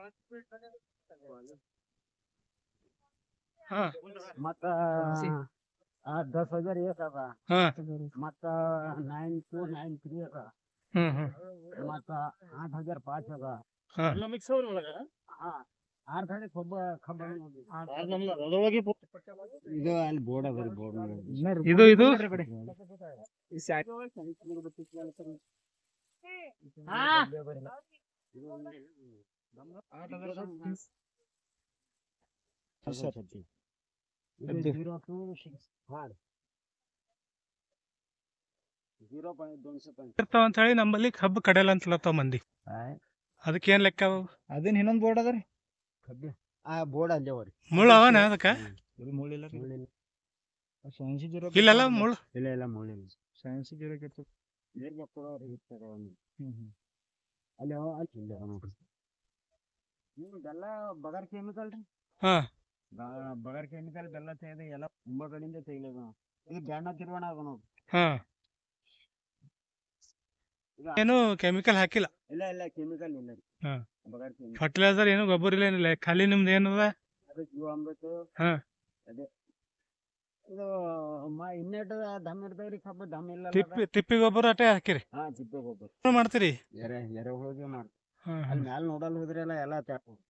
ಹಾ ಮತ್ತ 10,000 एक अदा ಹಾ मत 9293 अदा ಹ್ಮ್ मत 8,005 अदा ಹಾ हाँ 8 खबर ಇದು ಅಲ್ಲಿ ಬೋರ್ಡ್ ಅದ ಬೋರ್ಡ್ ಇದು ಇದು ಇರ್ತಾವ ಅಂತ ಹೇಳಿ ನಮ್ಮಲ್ಲಿ ಕಬ್ಬು ಕಡೆಯಲ್ಲ ಅಂತಲತ್ತಾವ ಮಂದಿ. ಅದಕ್ಕೇನ್ ಲೆಕ್ಕ ಅವು? ಅದೇನ್ ಇನ್ನೊಂದ್ ಬೋರ್ಡ್ ಅದ ರೀ ಆ ಬೋರ್ಡ್ ಅಲ್ಲೇ ಅವ್ರಿ ಮುಳ್ಳು ಅವನ ಅದಕ್ಕ ಮುಳ್ಳಿಲ್ಲ ಇಲ್ಲೆಲ್ಲ ಮುಳ್ಳು ಇಲ್ಲ ಇಲ್ಲ ಮುಳ್ಳಿಲ್ಲ ಅಲ್ಲಿ ಬೆಲ್ಲ ಬಗರ್ ಕೆಮಿಕಲ್ ರೀ ಹಾ ಬಗರ್ ಕೆಮಿಕಲ್ ಬೆಲ್ಲ ತೆಗೆದು ಎಲ್ಲ ತುಂಬಾ ಕಡೆಯಿಂದ ತೆಗಿಲೇದ ಇದು ಬ್ಯಾಣ ತಿರುವಣ ಅದ ನೋಡ್ರಿ ಹಾ ಏನು ಕೆಮಿಕಲ್ ಹಾಕಿಲ್ಲ. ಇಲ್ಲ ಇಲ್ಲ ಕೆಮಿಕಲ್ ಇಲ್ಲ ರೀ ಹಾ ಬಗರ್ ಕೆಮಿಕಲ್ ಫರ್ಟಿಲೈಸರ್ ಏನು ಗೊಬ್ಬರ ಇಲ್ಲ ಏನಿಲ್ಲ ಖಾಲಿ ನಿಮ್ದು ಏನದ? ಅದು ಜೀವಾಮೃತ ಹಾ ಅದೇ ಇದು ಇನ್ನೆಟ್ಟು ದಮ್ ಇರ್ತಾವ್ರಿ ಕಬ್ಬ ದಮ್ ಇಲ್ಲ ತಿಪ್ಪಿ ಗೊಬ್ಬರ ಅಟೆ ಹಾಕಿರಿ? ಹಾ ತಿಪ್ಪೆ ಗೊಬ್ಬರ ಮಾಡ್ತೀರಿ ಎರೆ ಹೋಗಿ ಮಾಡ್ತೀವಿ ಹಾ ಅಲ್ಲಿ ಮ್ಯಾಲ ನೋಡಲ್ ಹೋದ್ರಿ ಎಲ್ಲ